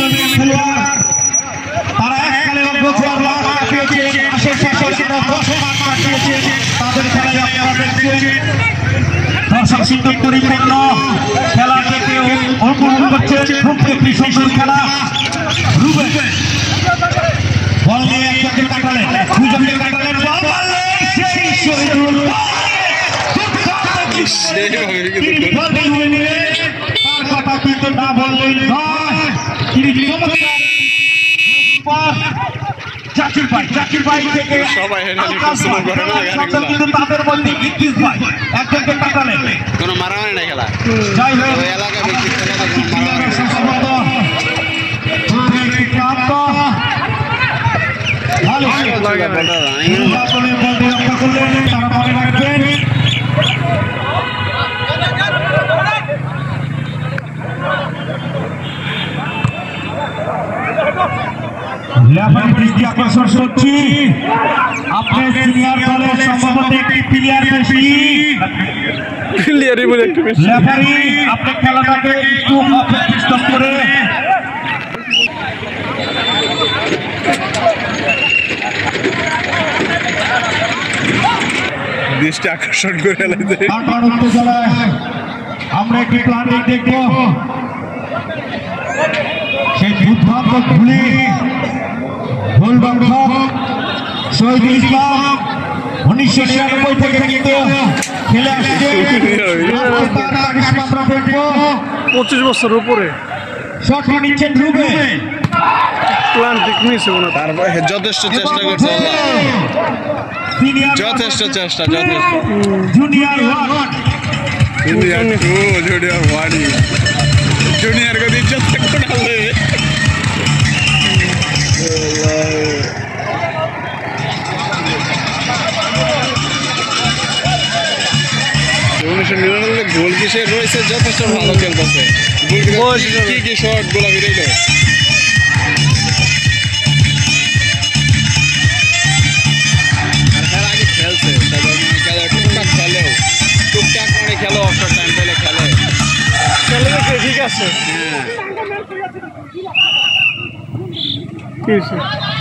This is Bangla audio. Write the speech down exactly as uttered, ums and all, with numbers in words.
বিপ্লবী খেলোয়াড় তারা এককালে অগ্রসর লাভ কাটিয়েছে আশেপাশে দশ মাস কাটিয়েছে তাদের খেলায় আপনারা দেখছেন দর্শক সিদ্ধ পরিপূর্ণ খেলা থেকে অনুভব করছে খুব একটি সুন্দর খেলা রুবেন বল নিয়ে একজনকে কাটালেন দুজনকে কাটালেন বল মারলেন সেই শহীদুল তার কথা কিন্তু না বললেই নয় তিনি চাচির ভাই চাচির ভাই থেকে কিন্তু তাদের মধ্যে ইদ্রিস ভাই একজনকে কাটালেন কোনো মারামারি নাই খেলা যাই হোক এলাকা ব্যক্তি আকর্ষণ করছি আপনার সিনিয়র দলের সম্ভবত একটি প্লেয়ার বেশি রেফারি আপনি খেলাটাকে একটু স্টপ করে দৃষ্টি আকর্ষণ করে আমরা একটি প্ল্যানিং দেখব সেই দুর্ভাগ্য ভুলে ভুলবন্ধক শহীদুল ইসলাম উনিশশো ছিয়ানব্বই থেকে কিন্তু খেলে আসছে পঁচিশ বছর উপরে শট নিচ্ছেন রুবে যথেষ্ট চেষ্টা করছে যথেষ্ট চেষ্টা যথেষ্ট junior one junior two junior one junior को इज्जत को डाले উনিশশো নিরানব্বই গোল কিসে রয়েছে যথেষ্ট ভালো খেলতেছে কি কি শট গোলা ভিড়াইল খেলছে টুকটাক খেলেও টুকটাক মানে খেলো অবসর টাইম পেলে খেলে খেলে দেখে ঠিক আছে হ্যাঁ